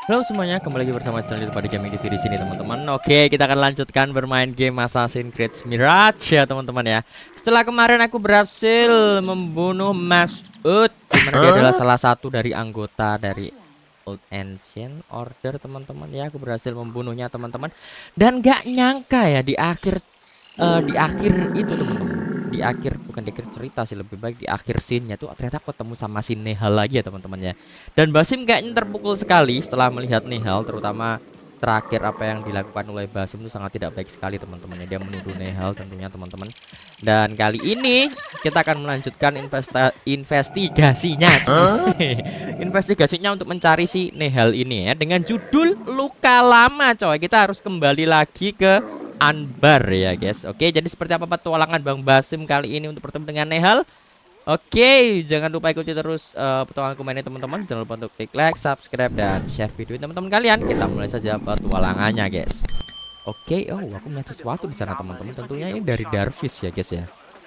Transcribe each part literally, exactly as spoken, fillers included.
Halo semuanya, kembali lagi bersama channel pada Gaming T V di sini teman-teman. Oke, kita akan lanjutkan bermain game Assassin's Creed Mirage ya teman-teman ya. Setelah kemarin aku berhasil membunuh Mas'ud, dimana dia adalah salah satu dari anggota dari Old Ancient Order teman-teman ya. Aku berhasil membunuhnya teman-teman. Dan gak nyangka ya di akhir uh, di akhir itu teman-teman. Di akhir, bukan di akhir cerita sih, lebih baik di akhir scene-nya tuh ternyata ketemu sama si Nehal lagi ya teman-teman ya. Dan Basim kayaknya terpukul sekali setelah melihat Nehal, terutama terakhir apa yang dilakukan oleh Basim itu sangat tidak baik sekali teman-teman ya. Dia menuduh Nehal tentunya teman-teman. Dan kali ini kita akan melanjutkan investa investigasinya investigasinya untuk mencari si Nehal ini ya, dengan judul Luka Lama coy. Kita harus kembali lagi ke Anbar ya guys. Oke, jadi seperti apa petualangan Bang Basim kali ini untuk bertemu dengan Nehal? Oke, jangan lupa ikuti terus uh, petualanganku ini teman-teman. Jangan lupa untuk klik like, subscribe, dan share video teman-teman kalian. Kita mulai saja petualangannya guys. Oke, oh aku melihat sesuatu di sana teman-teman. Tentunya ini dari Darvis ya guys ya.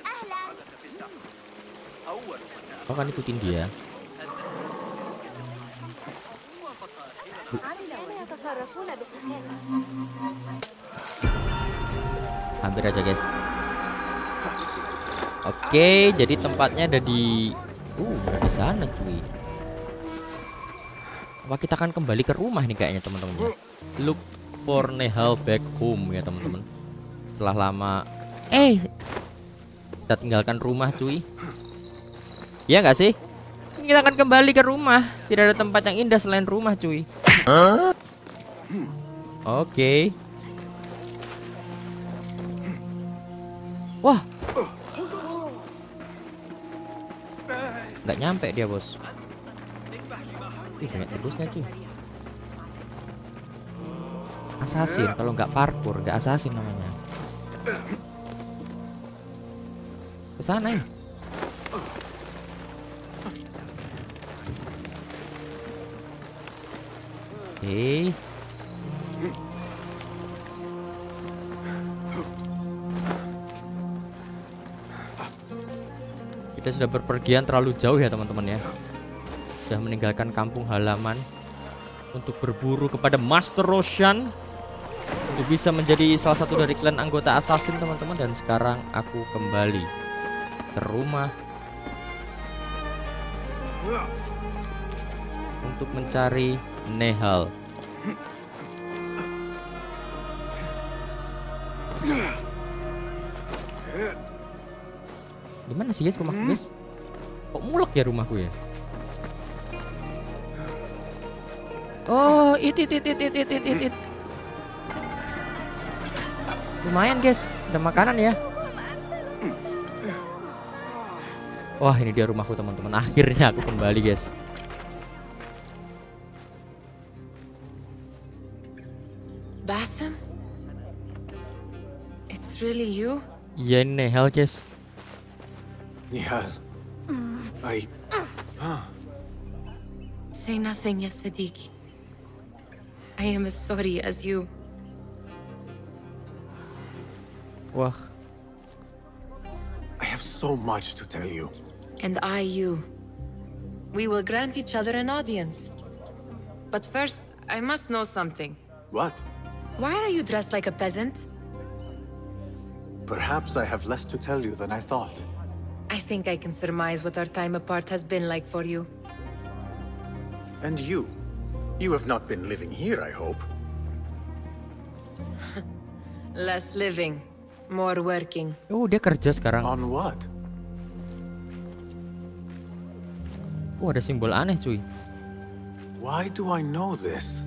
Oh kan ikutin dia. Hampir aja guys. Oke, jadi tempatnya ada di uh ada di sana cuy. Apa kita akan kembali ke rumah nih kayaknya teman-teman ya. Look for Nehal back home ya teman-teman. Setelah lama eh kita tinggalkan rumah cuy. Ya nggak sih? Kita akan kembali ke rumah. Tidak ada tempat yang indah selain rumah cuy. Oke. Wah, nggak nyampe dia bos. Ih, banyak tebusnya cuy. Assassin kalau nggak parkour, nggak assassin namanya. Kesana ya. Oke. Kita sudah berpergian terlalu jauh ya teman-teman ya. Sudah meninggalkan kampung halaman untuk berburu kepada Master Roshan, untuk bisa menjadi salah satu dari klan anggota assassin teman-teman. Dan sekarang aku kembali ke rumah untuk mencari Nehal. Gimana sih guys rumahku guys? Kok mulek ya rumahku ya? Oh, it it it it it it it it. Lumayan guys, ada makanan ya. Wah, ini dia rumahku teman-teman. Akhirnya aku kembali guys. Basim? It's really you? Iya ini Nehal guys. Nehal, I... Say nothing, ya Sadiq. I am as sorry as you. Wah. I have so much to tell you. And I you. We will grant each other an audience. But first, I must know something. What? Why are you dressed like a peasant? Perhaps I have less to tell you than I thought. I think I can surmise what our time apart has been like for you. And you? You have not been living here, I hope. Less living, more working. Oh, dia kerja sekarang. On what? Oh, ada simbol aneh cuy. Why do I know this?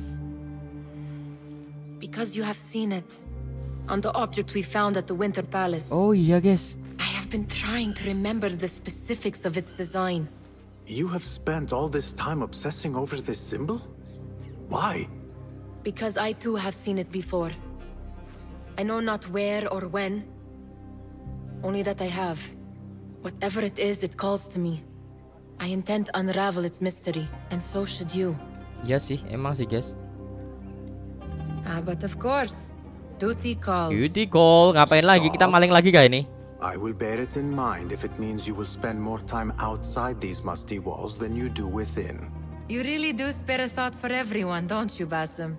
Because you have seen it. On the object we found at the Winter Palace. Oh iya guys. I have been trying to remember the specifics of its design. You have spent all this time obsessing over this symbol? Why? Because I too have seen it before. I know not where or when, only that I have. Whatever it is, it calls to me. I intend to unravel its mystery, and so should you. Iya sih, emang sih guys. Ah, but of course, duty calls. Duty call, ngapain lagi? Kita maling lagi gak ini? I will bear it in mind if it means you will spend more time outside these musty walls than you do within. You really do spare a thought for everyone, don't you, Basim?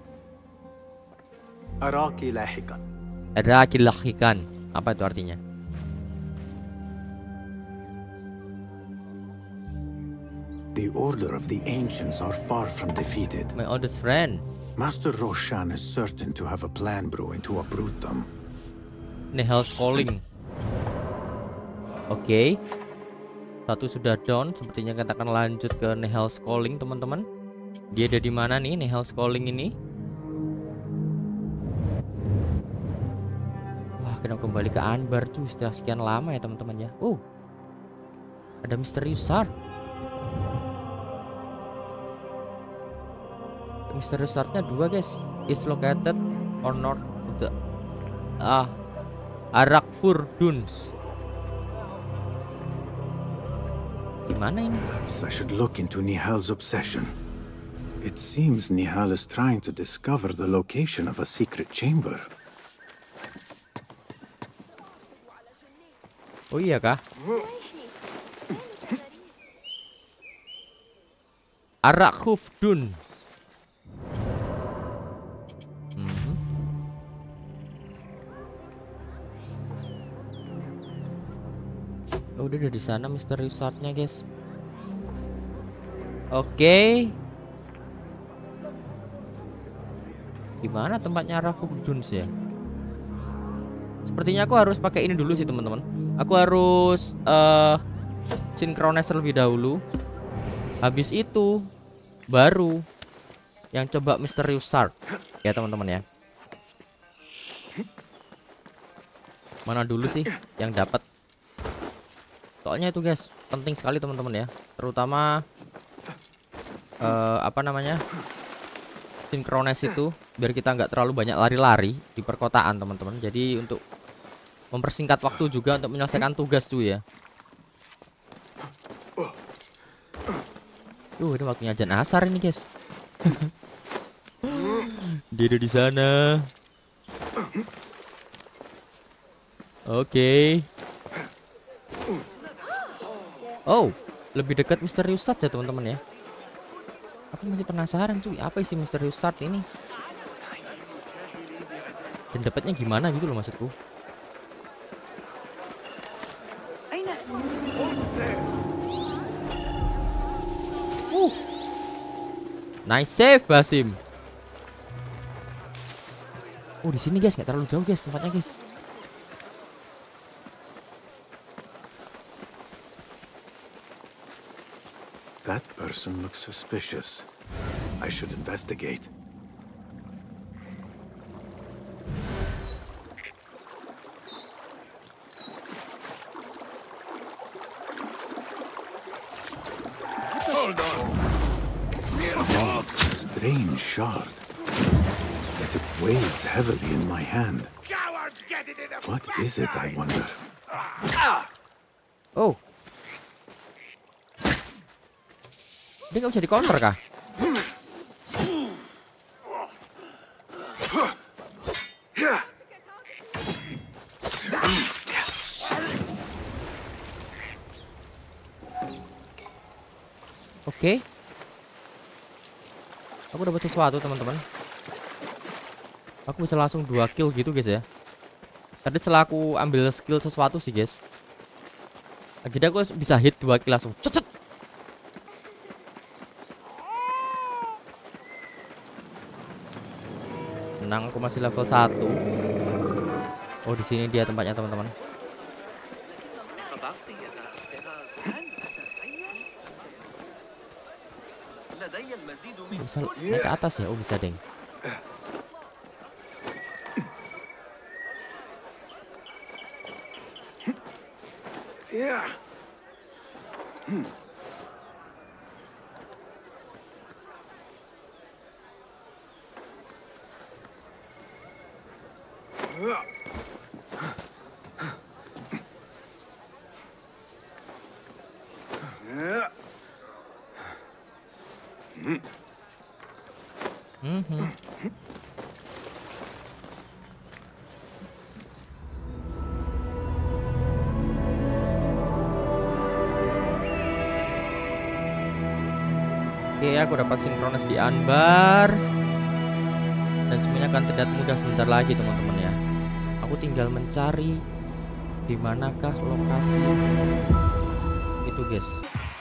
Araki lahikan. Araki lahikan. Apa itu artinya? The order of the ancients are far from defeated. My oldest friend. Master Roshan is certain to have a plan brewing to uproot them. Nihal's calling. Oke. Okay. Satu sudah down, sepertinya kita akan lanjut ke Nihal's calling, teman-teman. Dia ada di mana nih Nihal's calling ini? Wah, kita kembali ke Anbar tuh setelah sekian lama ya, teman-teman ya. Oh. Ada Misterius Shard. Misterius Shard-nya dua, guys. Is located on north of the ah Arakfur Dunes. Gimana ini? Perhaps I should look into Nihal's obsession. It seems Nihal is trying to discover the location of a secret chamber. Oh iya kah? Arakhuf Dun. Hmm. Oh, udah ada di sana Misterius Shard-nya, guys. Oke. Okay. Gimana tempatnya Arakhuf Duns ya? Sepertinya aku harus pakai ini dulu sih, teman-teman. Aku harus uh, synchronize terlebih dahulu. Habis itu baru yang coba Misterius Shard ya, teman-teman ya. Mana dulu sih yang dapat? Soalnya itu, guys, penting sekali, teman-teman ya. Terutama uh, apa namanya? Synchronize itu biar kita nggak terlalu banyak lari-lari di perkotaan, teman-teman. Jadi untuk mempersingkat waktu juga untuk menyelesaikan tugas tuh ya. Uh, ini waktunya azan asar ini, guys. Dia ada di sana. Oke. Okay. Oh, lebih dekat Misterius Shard ya, teman-teman ya. Aku masih penasaran cuy, apa isi Misterius Shard ini? Dan dapatnya gimana gitu loh, maksudku. Uh. Nice save, Basim. Oh, di sini, guys, nggak terlalu jauh, guys, tempatnya, guys. That person looks suspicious. I should investigate. Hold on. Oh, strange shard. Like it weighs heavily in my hand. What is it, I wonder? Oh. Dia nggak bisa di-counter kah? Oke. Okay. Aku dapat sesuatu, teman-teman. Aku bisa langsung dua kill gitu, guys ya. Tadi setelah aku ambil skill sesuatu sih, guys. Jadi aku bisa hit dua kill langsung. Cet, cet. Tenang, aku masih level satu. Oh, di sini dia tempatnya, teman-teman. Bisa naik ke atas ya? Oh, bisa, deng. Yeah. Hmm. Mm-hmm. Oke, aku dapat sinkronis di Anbar. Dan semuanya akan terlihat mudah sebentar lagi teman-teman ya. Aku tinggal mencari di manakah lokasi itu guys.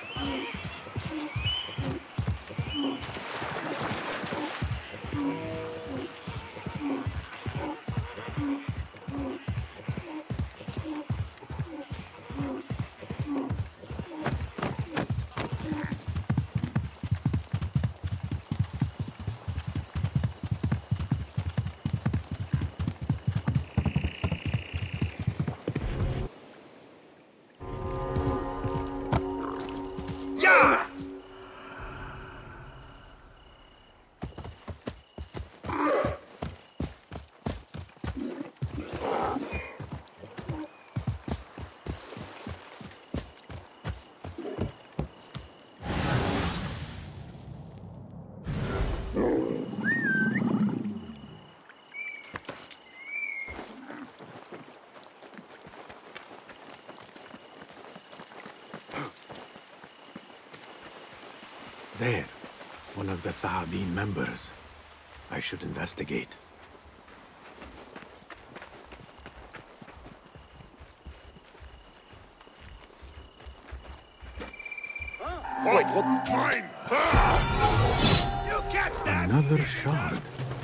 There, one of the Thaabin members. I should investigate. Fight what mine! You catch that! Another shard.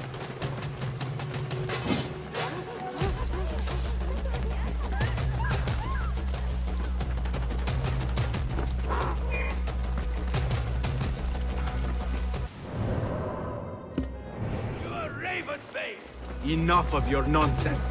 Enough of your nonsense.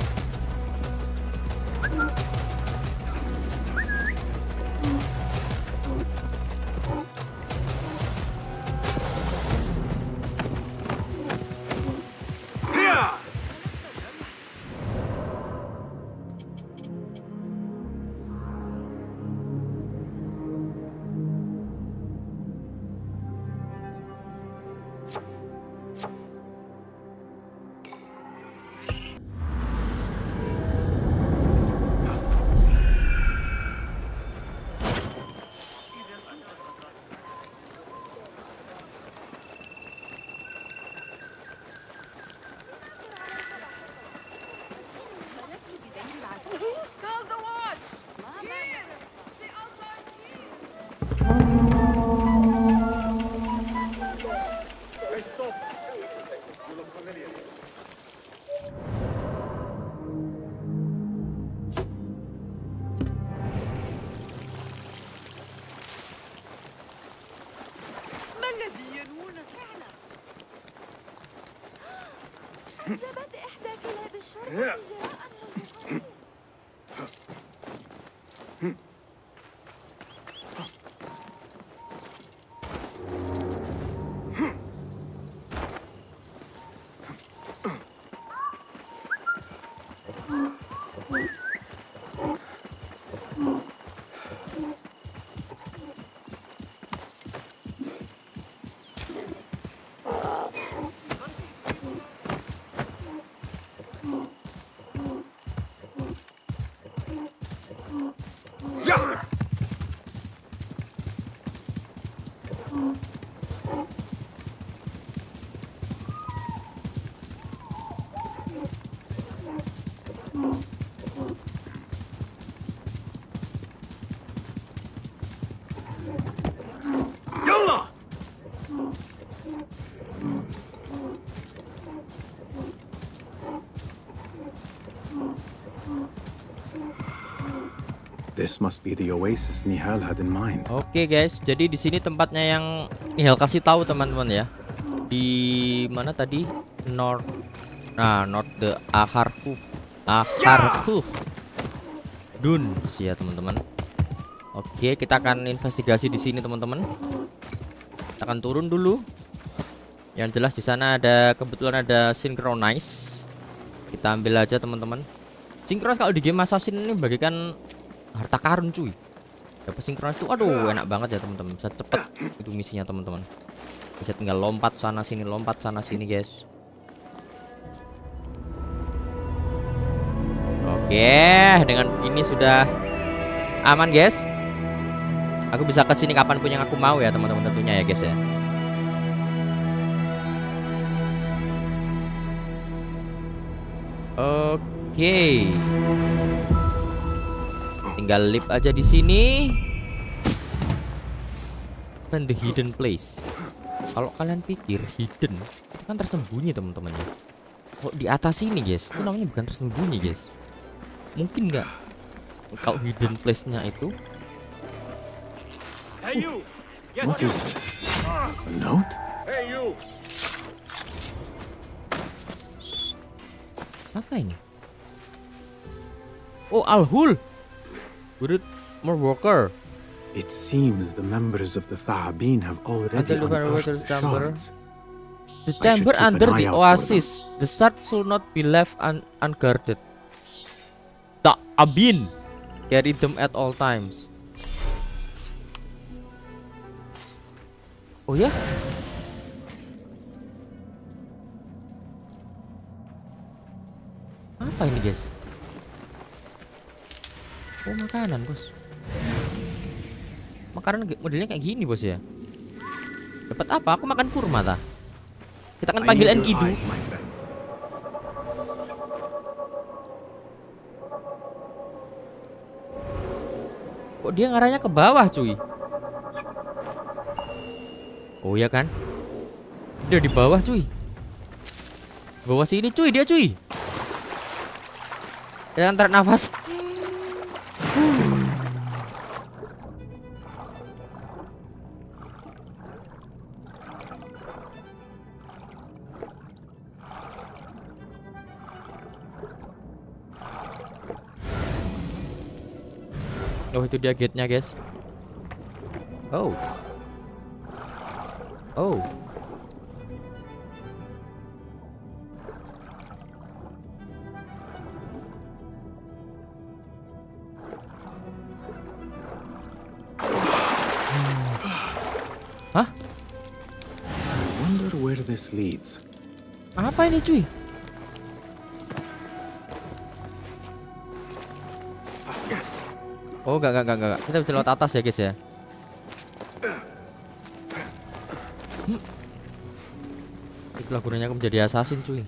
أعجبت إحدى كلاب الشرطة جراء هالمقام. This must be the oasis Nihal had in mind. Oke guys, jadi di sini tempatnya yang Nihal kasih tahu teman-teman ya. Di mana tadi? North. Nah, North the Akharku. Akharku. Dun, ya teman-teman. Oke, kita akan investigasi di sini teman-teman. Kita akan turun dulu. Yang jelas di sana ada kebetulan ada synchronize. Kita ambil aja teman-teman. Synchronize kalau di game Assassin ini bagikan harta karun cuy. Dapat sinkronis tuh aduh enak banget ya teman-teman. Bisa cepet itu misinya teman-teman. Bisa tinggal lompat sana sini, lompat sana sini guys. Oke, dengan ini sudah aman guys. Aku bisa kesini kapanpun yang aku mau ya teman-teman tentunya ya guys ya. Oke. Tinggal lip aja di sini. Find the hidden place. Kalau kalian pikir hidden itu kan tersembunyi teman-teman ya. Kok di atas ini guys, itu namanya bukan tersembunyi guys. Mungkin nggak kalau hidden place-nya itu. Hey you! Yes, What you! is this? A note? Hey you! Apa ini? Oh, Al-Hul. We need more worker. It seems the members of the Thahabin have already Until the unearthed water the chamber. shards. The I should chamber keep an under eye the out for oasis. The shard should not be left un unguarded. Thahabin carry them at all times. Oh ya? Apa ini guys? Oh makanan bos. Makanan modelnya kayak gini bos ya. Dapat apa? Aku makan kurma tah. Kita kan I panggil need your Enkidu. eyes, my friend. Kok dia ngarahnya ke bawah cuy? Oh ya kan? Dia di bawah cuy. Bawah sini cuy dia cuy. Jangan tarik nafas. Oh itu dia gate-nya guys. Oh. Oh. Hah? I wonder where this leads. Apa ini cuy? Oh enggak, enggak, enggak, enggak. Kita bisa lewat atas ya guys ya. Hmm. Itulah gunanya aku menjadi assassin cuy.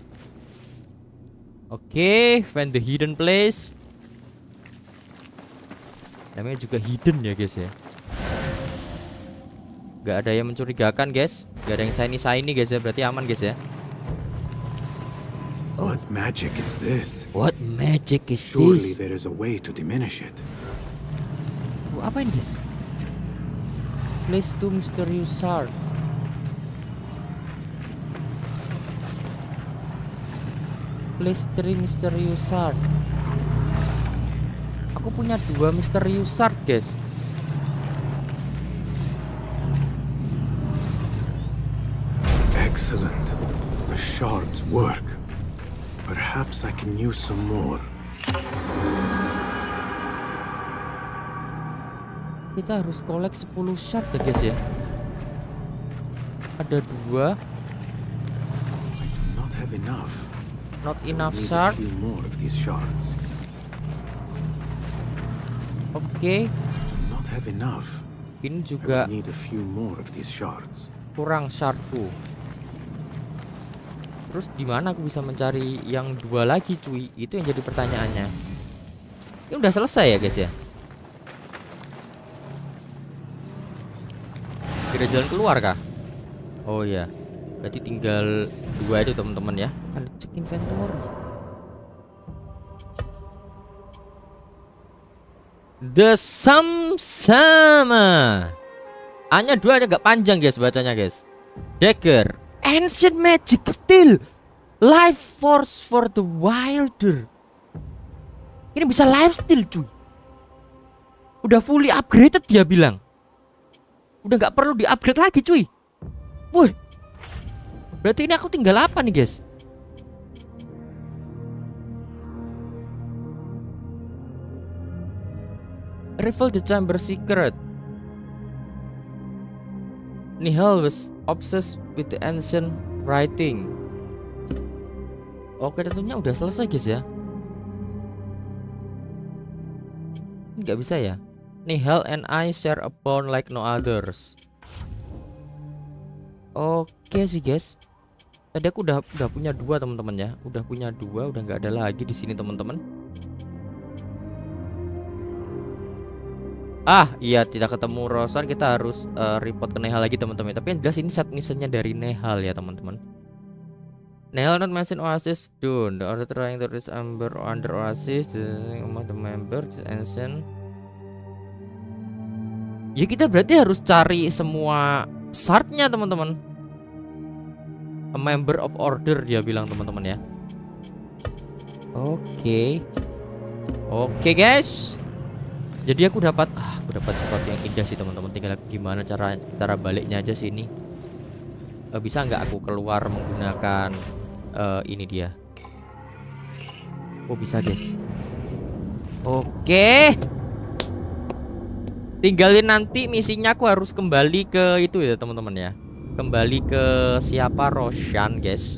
Oke, find the hidden place. Namanya juga hidden ya guys ya. Gak ada yang mencurigakan guys. Gak ada yang shiny-shiny guys ya. Berarti aman guys ya. What magic is this? What magic is Surely this? there is a way to diminish it. Oh, apa ini guys? Place to mysterious shard. Place three mysterious shard. Aku punya dua mysterious shard guys. Excellent. The shards work. Perhaps I can use some more. Kita harus collect sepuluh shard ya guys ya. Ada dua. I do not have enough. Not I enough need shard. a few more of these shards. Oke. I do not have enough. Ini I juga will need a few more of these shards. kurang shardku. Terus gimana aku bisa mencari yang dua lagi cuy? Itu yang jadi pertanyaannya. Ini udah selesai ya guys ya. Kira jalan keluar kah? Oh ya, berarti tinggal dua itu teman-teman ya. Kita cek inventory. The Samsama. A-nya dua aja gak panjang guys bacanya guys. Dagger, ancient magic steel, life force for the wilder. Ini bisa life steal cuy. Udah fully upgraded dia bilang. Udah nggak perlu di-upgrade lagi cuy. Wih. Berarti ini aku tinggal apa nih guys? Reveal the chamber secret. Nihal was obsessed with the ancient writing. Oke tentunya udah selesai guys ya. Nggak bisa ya. Nihal and I share a bond like no others. Oke sih guys. Tadi aku udah udah punya dua teman-teman ya, udah punya dua, udah nggak ada lagi di sini teman-teman. Ah iya, tidak ketemu Roshan, kita harus uh, report ke Nehal lagi teman-teman. Tapi yang jelas ini set missionnya dari Nehal ya teman-teman. Nehal not mention Oasis done. The order trying to reach Amber under Oasis. The among the member this ancient. Ya kita berarti harus cari semua shardnya teman-teman. A member of order dia bilang teman-teman ya. Oke, okay. Oke okay, guys. Jadi aku dapat, ah, aku dapat sesuatu yang indah sih teman-teman. Tinggal gimana cara cara baliknya aja sini. Uh, bisa nggak aku keluar menggunakan uh, ini dia? Oh bisa guys. Oke. Okay. Tinggalin nanti misinya aku harus kembali ke itu ya teman-teman ya. Kembali ke siapa? Roshan guys.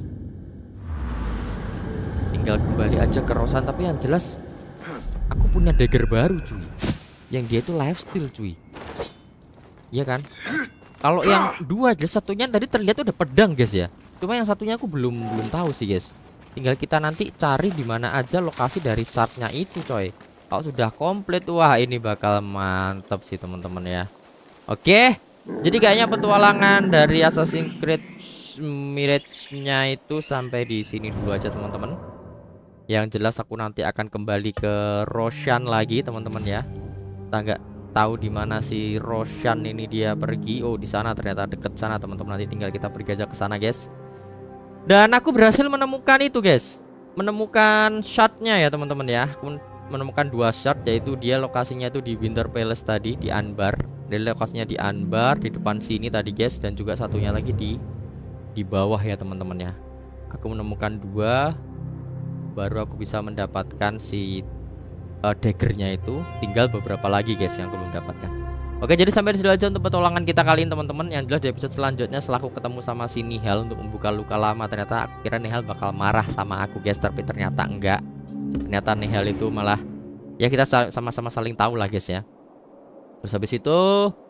Tinggal kembali aja ke Roshan. Tapi yang jelas aku punya dagger baru cuy. Yang dia itu lifesteal cuy. Iya kan? Kalau yang dua aja, satunya tadi terlihat udah pedang guys ya. Cuma yang satunya aku belum belum tahu sih guys. Tinggal kita nanti cari di mana aja lokasi dari shardnya itu coy. Kalau sudah komplit, wah ini bakal mantap sih teman-teman ya. Oke. Jadi kayaknya petualangan dari Assassin's Creed Mirage-nya itu sampai di sini dulu aja teman-teman. Yang jelas aku nanti akan kembali ke Roshan lagi teman-teman ya. Kita nggak tahu di mana si Roshan ini dia pergi. Oh di sana ternyata deket sana teman-teman. Nanti tinggal kita pergi aja ke sana guys. Dan aku berhasil menemukan itu guys. Menemukan shardnya ya teman-teman ya. Aku menemukan dua shard, yaitu dia lokasinya itu di Winter Palace tadi di Anbar. Dari lokasinya di Anbar di depan sini tadi guys, dan juga satunya lagi di di bawah ya teman-teman ya. Aku menemukan dua, baru aku bisa mendapatkan si uh, daggernya itu. Tinggal beberapa lagi guys yang aku belum dapatkan. Oke, jadi sampai di sini aja untuk petualangan kita kali ini teman-teman. Yang jelas di episode selanjutnya setelah aku ketemu sama si Nehal untuk membuka luka lama, ternyata aku kira Nehal bakal marah sama aku guys, tapi ternyata enggak. Ternyata Nehal itu malah ya kita sama-sama saling tahu lah guys ya. Terus habis itu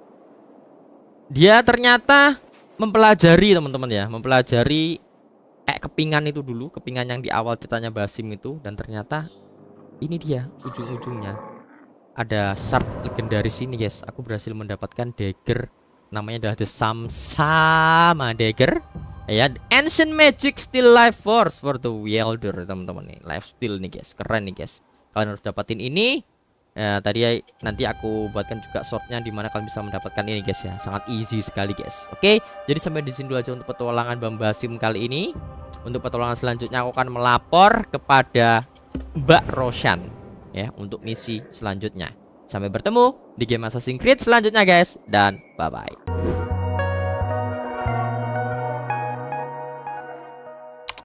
dia ternyata mempelajari teman-teman ya, mempelajari kayak kepingan itu dulu, kepingan yang di awal ceritanya Basim itu, dan ternyata ini dia ujung-ujungnya ada shard legendaris ini guys. Aku berhasil mendapatkan dagger, namanya adalah The Samsama Dagger ya, Ancient Magic Steel Life Force for the Wielder teman-teman nih. Life Steel nih guys, keren nih guys. Kalian harus dapatin ini. Ya, tadi ya, nanti aku buatkan juga shortnya di mana kalian bisa mendapatkan ini guys ya. Sangat easy sekali guys. Oke, jadi sampai di sini dulu aja untuk petualangan Bang Basim kali ini. Untuk petualangan selanjutnya aku akan melapor kepada Mbak Roshan ya untuk misi selanjutnya. Sampai bertemu di game Assassin's Creed selanjutnya guys, dan bye bye.